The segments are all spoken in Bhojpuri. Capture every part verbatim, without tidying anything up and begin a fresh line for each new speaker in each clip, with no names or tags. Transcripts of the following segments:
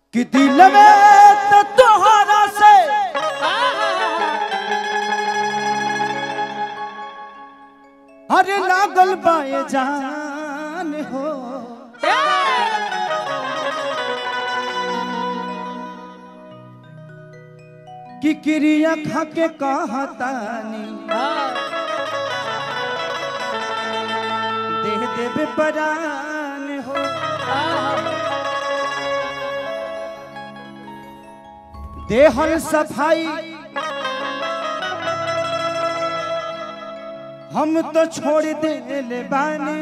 कि दिल में तो तोहरा से अरे लागल बाए जान हो कि क्रिया खा के कहतानी देह देवे परान हो देहल सफाई हम तो छोड़ दे ले बानी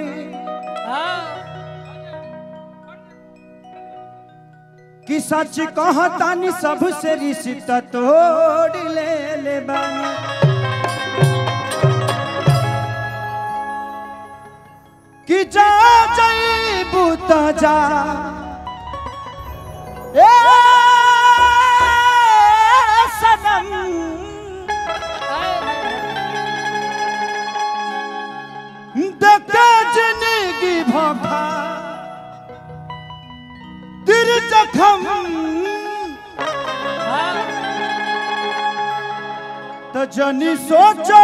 कि सच कहतानी सबसे रिश्ता तोड़ ले ले बानी कि जा जाइबू तो जा ए सनम देखे जिंदगी भोखा दिल जखम तो जनी सोचो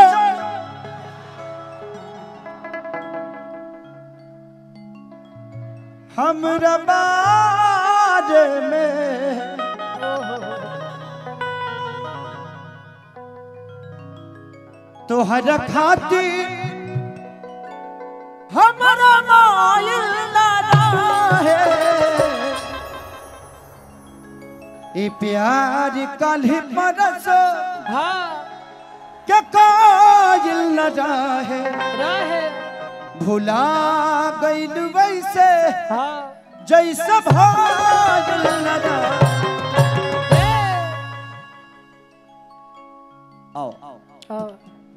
हमरा बारे में तोहरा खातिर हमरा मायल ना रहे ई प्यार कल परस क्या कायल न रहे भुला गइल वैसे जैसे भायल न रहे आओ आओ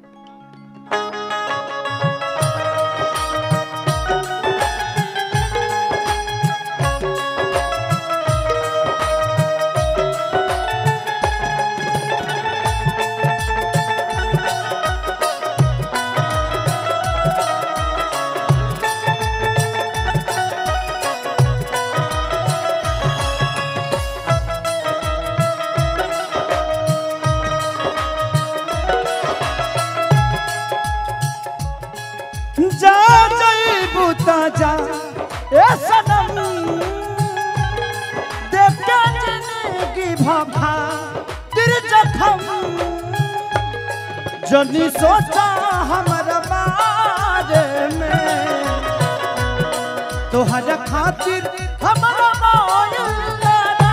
जा जाइबू तो जा ए सनम देख के जिंदगी भोखा दिल जखम जनी सोचा हमरा बारे में तोहरा खातिर हमरा मायल ना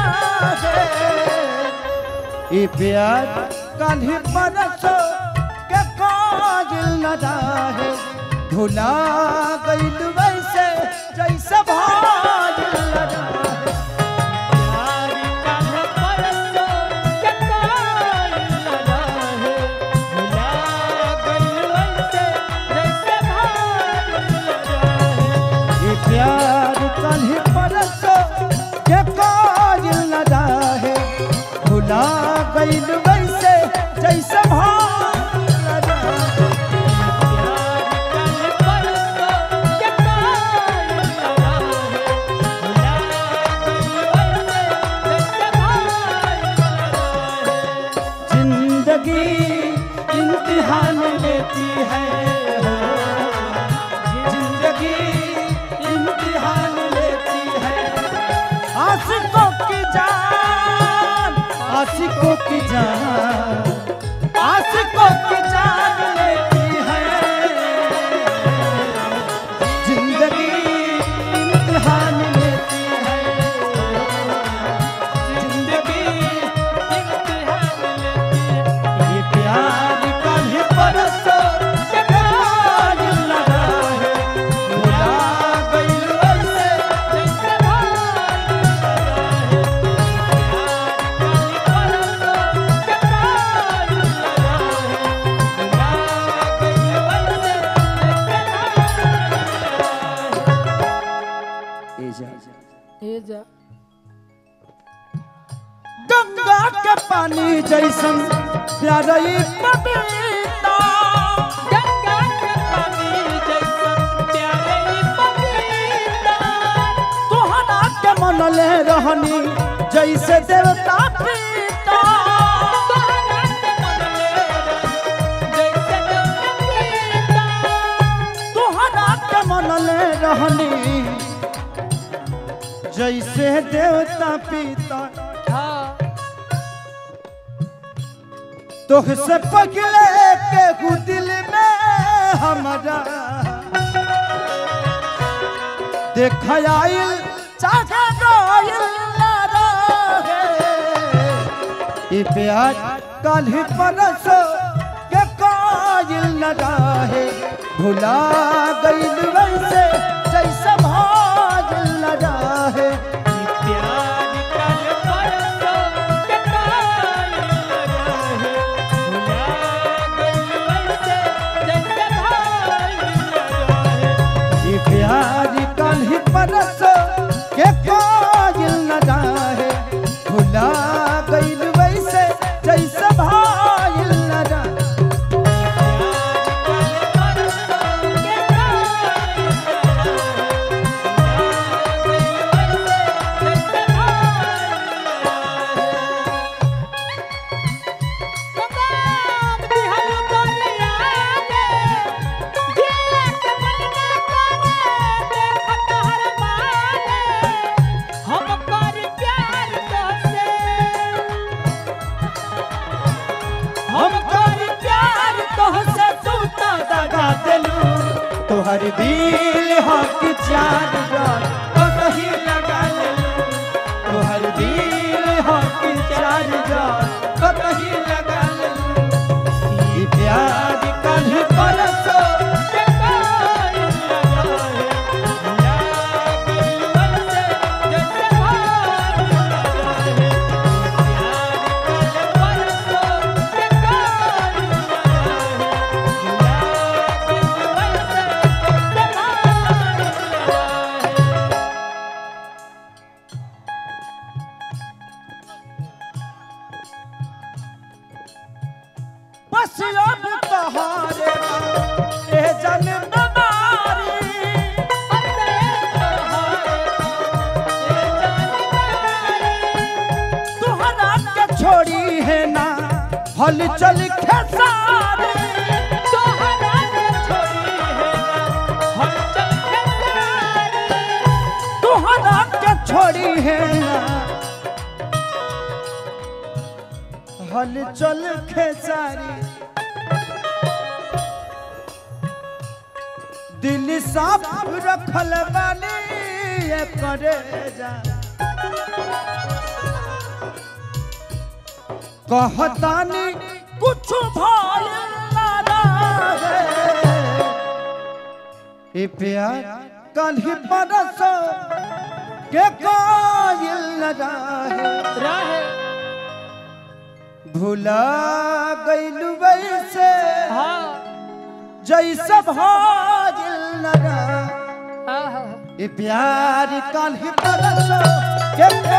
रहे ई प्यार कल परसों के कायल न रहे भुला गइल वैसे जैसे भायल न रहे प्यार कल परसों के कायल न रहे भुला गइल वैसे जैसे भायल न रहे ये प्यार कल परसों के कायल न रहे भुला गइल वैसे जैसे भायल इम्तिहान लेती है हो जिंदगी इम्तिहान लेती है आशिकों की जान आशिकों की जान आशिकों की जान लेती है जिंदगी इम्तिहान लेती है जिंदगी इम्तिहान लेती है ये प्यार परसों के कायल न रहे भुला गइल वैसे जैसे भायल न रहे प्यार कल परसों के कायल न रहे भुला गइल वैसे जैसे भायल गंगा के पानी जैसन प्यारी पपीता गंगा के पानी जैसन प्यारी पपीता तोहरा के मन ले रहनी जैसे देवता पीता तुहरा के मनले रहनी जैसे देवता पीता तुझसे पगले के दिल में हमारा देखा आइल चाचा गाइल ना रहे प्यार कल ही परसो के कायल न रहे भुला गइल वैसे जैसे भागिल न रहे प्यार कल परसो के कायल न रहे भुला गइल वैसे जैसे भागिल न रहे प्यार कल ही परसो के कायल न रहे भुला गइल वैसे जैसे भागिल न रहे तोहर दिल हक चार जान कहीं लगा ले तोहर दिल हक चार जान कहीं लगा ले प्यार कल परसो के कायल लगा है जैसे भागिल लगा प्यार कल परसो के कायल बस अब तोहरे ए जन्म मारी तुहरा के छोड़ी है ना हल चल खेसारी तुहरा के छोड़ी है ना हल चल खेसारी तुहरा के छोड़ी है ना हल चल खेसारी दिल साफ रखल बानी ये करे जा कहतानी कुछ भइल ना रहे ए प्यार कल ही परसो के कायल न रहे भुला गइल वैसे जैसे भागिल न रहे प्यार कल ही परसो के